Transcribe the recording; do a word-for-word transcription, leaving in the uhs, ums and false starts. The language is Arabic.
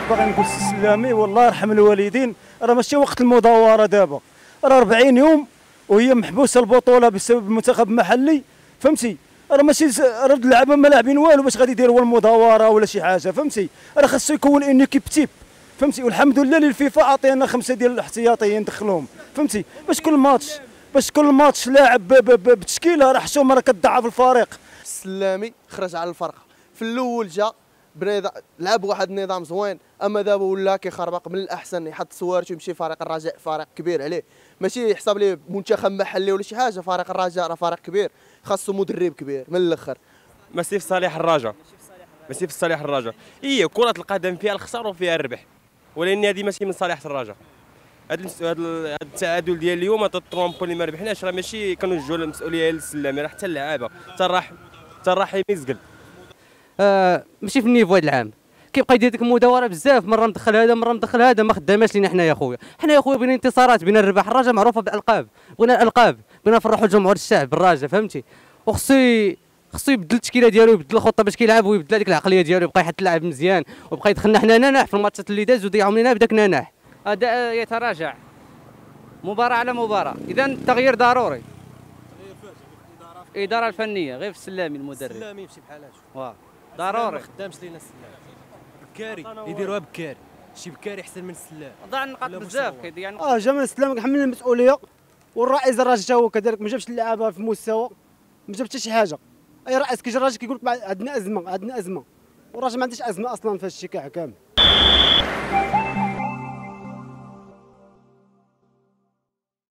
باغي نقول سي سلامي والله يرحم الوالدين، راه ماشي وقت المداوره دابا، راه أربعين يوم وهي محبوسه البطوله بسبب المنتخب المحلي، فهمتي؟ راه ماشي راه اللعابه ما لاعبين والو، باش غادي يدير هو المداوره ولا شي حاجه، فهمتي؟ راه خاصو يكون ان ايكيب تيب، فهمتي؟ والحمد لله للفيفا عطينا خمسه ديال الاحتياطيين دخلهم، فهمتي؟ باش كل ماتش باش كل ماتش لاعب بتشكيله، راه حشومه راه كتضعف الفريق. السلامي خرج على الفرقه، في الاول جا بنظام لعب واحد النظام زوين، اما دابا ولا كيخربق. من الاحسن يحط سوارته يمشي فريق الرجاء، فريق كبير عليه، ماشي يحسب ليه منتخب محلي ولا شي حاجه. فريق الرجاء راه فريق كبير، خاصو مدرب كبير من الاخر. ماشي في صالح الرجاء، ماشي في صالح الرجاء، هي كرة القدم فيها الخسر وفيها الربح، ولكن هذه ماشي من صالح الرجاء. هذا التعادل ديال اليوم، هذا الترومبو اللي ما ربحناش، راه ماشي كنوجهوا المسؤوليه للسلامي، راه حتى اللعابه، حتى الراحل حتى الراحل يزقل. آه ماشي في النيفو هذا العام، كيبقى يدير ديك المداوره بزاف، مره مدخل هذا مره مدخل هذا، ما خداماش لينا حنا يا خويا. حنا يا خويا بغينا انتصارات، بغينا نربح. الرجاء معروفه بالالقاب، بغينا الالقاب، بغينا نفرحوا جمهور الشعب بالرجاء، فهمتي؟ وخصو خصو يبدل التشكيله ديالو، يبدل الخطه باش كيلعب، ويبدل هذيك العقليه ديالو، يبقى يحط اللاعب مزيان، ويبقى يدخلنا حنا نناح في الماتشات اللي داز وضيعوا لنا بداك نناح. اداء يتراجع مباراه على مباراه، اذا التغيير ضروري. الاداره الفنيه غير في السلامي المدرب. السلامي يمشي بحالاته. واه ضروري. ما خدامش لينا السلام. بكاري يديروها بكاري، شي بكاري احسن من السلام. ضاع النقاط بزاف كيضيع النقاط. اه جمال السلام حملنا المسؤوليه، والرئيس الراجل هو كذلك ما جابش اللعابه في مستوى، ما جاب حتى شي حاجه. اي رئيس كيجي الراجل كيقول لك عندنا ازمه عندنا ازمه، والراجل ما عندوش ازمه اصلا في هذا الشيء كامل.